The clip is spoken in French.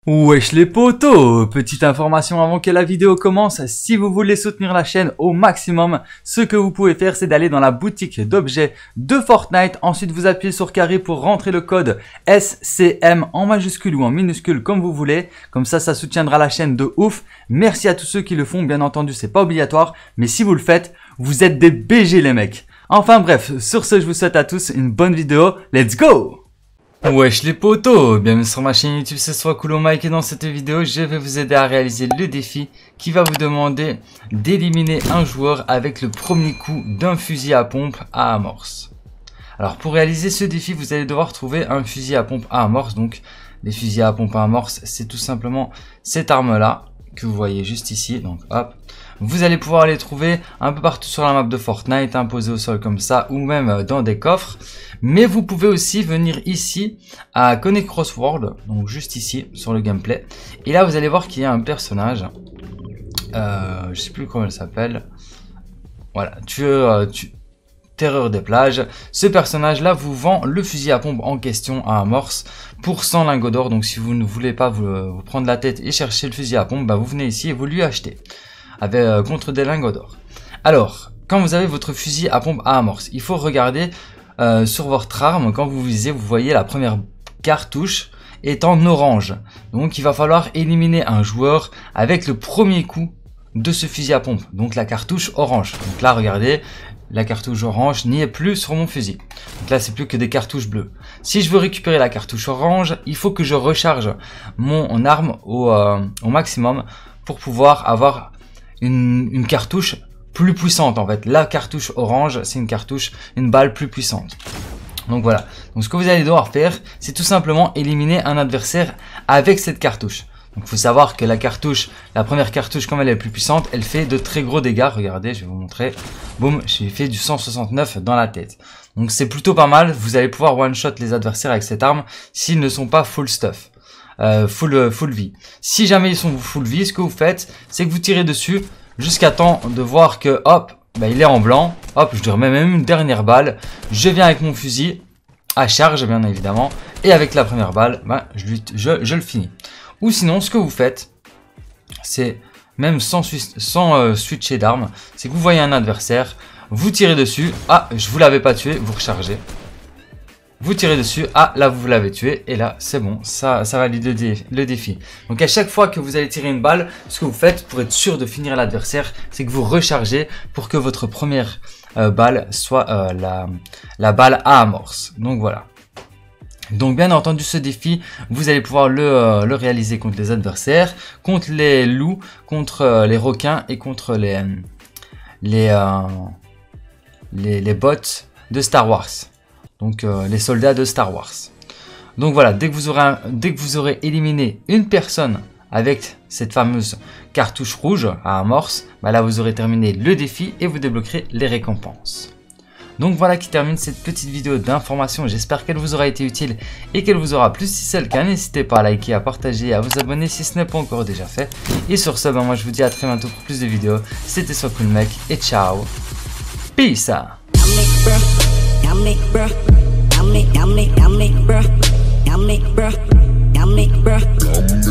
Wesh les potos, petite information avant que la vidéo commence, si vous voulez soutenir la chaîne au maximum, ce que vous pouvez faire c'est d'aller dans la boutique d'objets de Fortnite, ensuite vous appuyez sur carré pour rentrer le code SCM en majuscule ou en minuscule comme vous voulez, comme ça soutiendra la chaîne de ouf. Merci à tous ceux qui le font, bien entendu c'est pas obligatoire, mais si vous le faites, vous êtes des BG les mecs. Enfin bref, sur ce je vous souhaite à tous une bonne vidéo, let's go! Wesh les potos, bienvenue sur ma chaîne YouTube, c'est Swakoulo Mike et dans cette vidéo je vais vous aider à réaliser le défi qui va vous demander d'éliminer un joueur avec le premier coup d'un fusil à pompe à amorce. Alors pour réaliser ce défi vous allez devoir trouver un fusil à pompe à amorce, donc les fusils à pompe à amorce c'est tout simplement cette arme là que vous voyez juste ici, donc hop. Vous allez pouvoir les trouver un peu partout sur la map de Fortnite, posés au sol comme ça, ou même dans des coffres. Mais vous pouvez aussi venir ici à Connect Crossword, donc juste ici sur le gameplay. Et là vous allez voir qu'il y a un personnage, je sais plus comment il s'appelle. Voilà, Terreur des plages. Ce personnage là vous vend le fusil à pompe en question à amorce pour 100 lingots d'or. Donc si vous ne voulez pas vous prendre la tête et chercher le fusil à pompe, bah, vous venez ici et vous lui achetez contre des lingots d'or. Alors quand vous avez votre fusil à pompe à amorce, il faut regarder sur votre arme. Quand vous visez, vous voyez la première cartouche est en orange, donc il va falloir éliminer un joueur avec le premier coup de ce fusil à pompe, donc la cartouche orange. Donc là regardez, la cartouche orange n'y est plus sur mon fusil. Donc là c'est plus que des cartouches bleues. Si je veux récupérer la cartouche orange, il faut que je recharge mon arme au maximum pour pouvoir avoir une cartouche plus puissante. En fait la cartouche orange c'est une balle plus puissante. Donc voilà, donc ce que vous allez devoir faire c'est tout simplement éliminer un adversaire avec cette cartouche. Donc il faut savoir que la première cartouche comme elle est plus puissante, elle fait de très gros dégâts. Regardez, je vais vous montrer. Boum, j'ai fait du 169 dans la tête. Donc c'est plutôt pas mal, vous allez pouvoir one shot les adversaires avec cette arme s'ils ne sont pas full stuff. Full vie. Si jamais ils sont full vie, ce que vous faites, c'est que vous tirez dessus jusqu'à temps de voir que hop, bah, il est en blanc. Hop, je lui remets même une dernière balle. Je viens avec mon fusil à charge, bien évidemment, et avec la première balle, bah, je le finis. Ou sinon, ce que vous faites, c'est même sans switcher d'arme, c'est que vous voyez un adversaire, vous tirez dessus. Ah, je vous l'avais pas tué, vous rechargez. Vous tirez dessus, ah là vous l'avez tué et là c'est bon, ça valide le défi. Donc à chaque fois que vous allez tirer une balle, ce que vous faites pour être sûr de finir l'adversaire, c'est que vous rechargez pour que votre première balle soit la balle à amorce. Donc voilà. Donc bien entendu ce défi, vous allez pouvoir le réaliser contre les adversaires, contre les loups, contre les requins et contre les bots de Star Wars. Donc les soldats de Star Wars. Donc voilà, dès que vous aurez éliminé une personne avec cette fameuse cartouche rouge à amorce, bah là vous aurez terminé le défi et vous débloquerez les récompenses. Donc voilà qui termine cette petite vidéo d'information. J'espère qu'elle vous aura été utile et qu'elle vous aura plu. Si c'est le cas, n'hésitez pas à liker, à partager et à vous abonner si ce n'est pas encore déjà fait. Et sur ce, bah, moi je vous dis à très bientôt pour plus de vidéos. C'était Swakoulo Mike et ciao. Peace. Yummy, bruh.